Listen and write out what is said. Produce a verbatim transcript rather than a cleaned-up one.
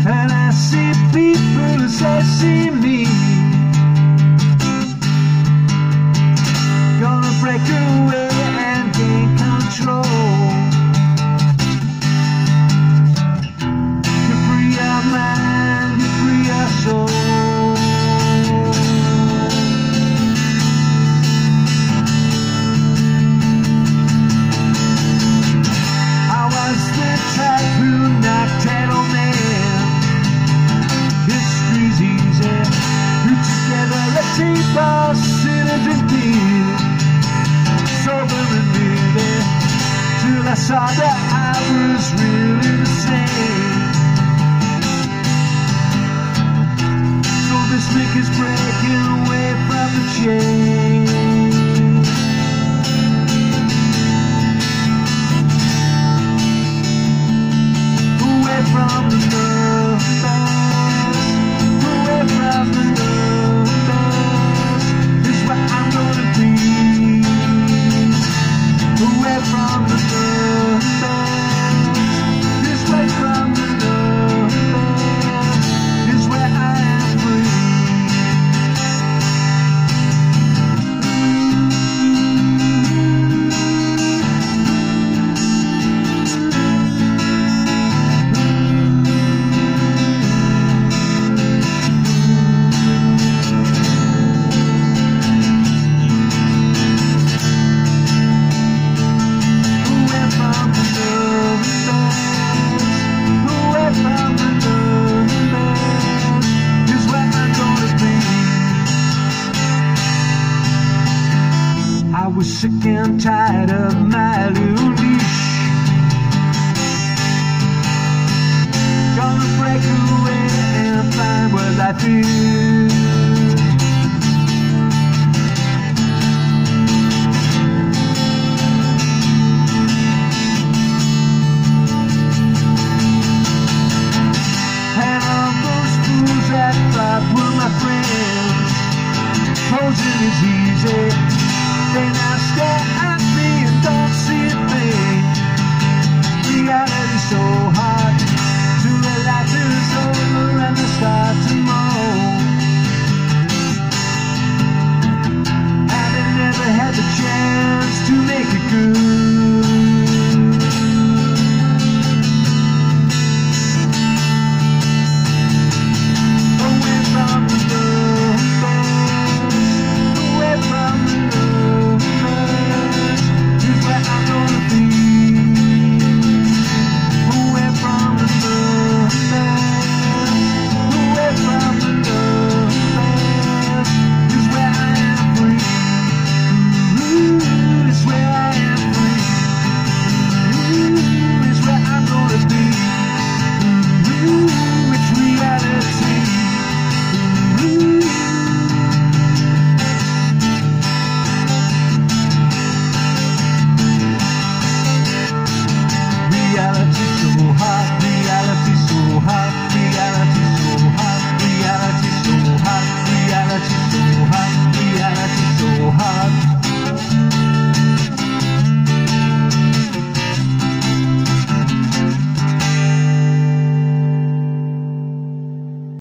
and I see people as they see me. Gonna break away and gain control. You free our mind, you free our soul. I was the type who knocked head on man. History's easy. Put together a tape, sit and drink beer, sober and living, till I saw that I was really the same. So this link is breaking away from the chain. Away from the numbers, away from the numbers is where I'm gonna be. Away from the numbers, this way from the numbers is where I am free. I was sick and tired of my little leash. Gonna break away and find what life is.